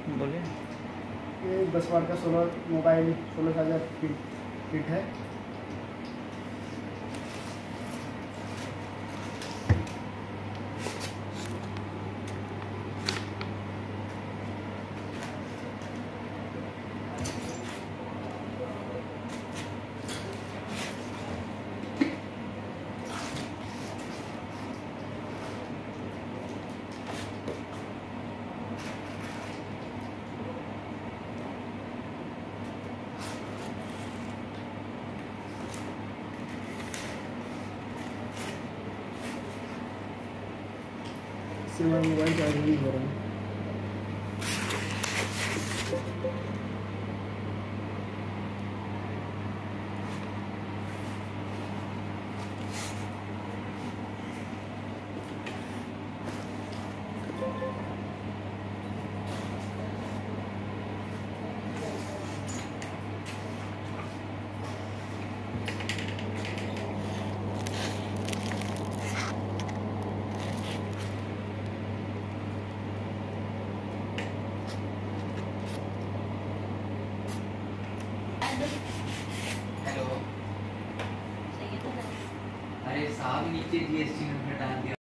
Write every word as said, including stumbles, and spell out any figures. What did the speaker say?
बोलिए। ये दस वाट का सोलर मोबाइल सोलह हजार फिट फिट है। इससे हमारा मोबाइल चार्ज नहीं हो रहा है। हेलो। अरे साहब नीचे जीएसटी नंबर डाल दिया।